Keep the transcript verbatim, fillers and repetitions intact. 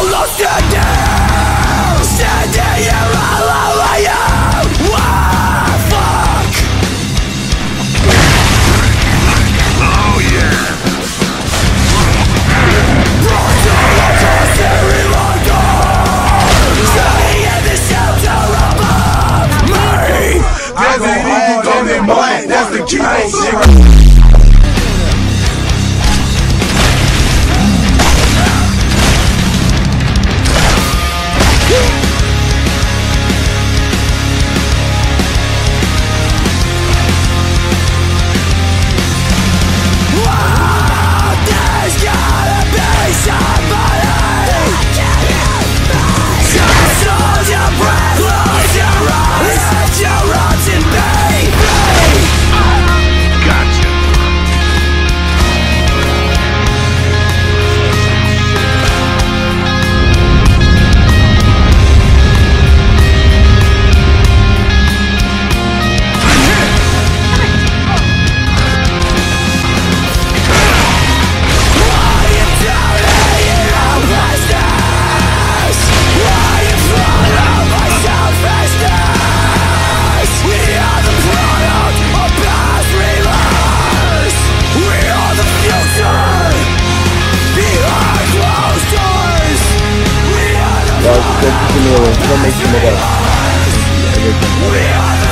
Solo standing, standing here all over you. Wow, fuck. Oh yeah. Brutal adversary locked on, staying in the shelter above me. I go hard in black, that's the key, nigga. Guys, don't make some of that.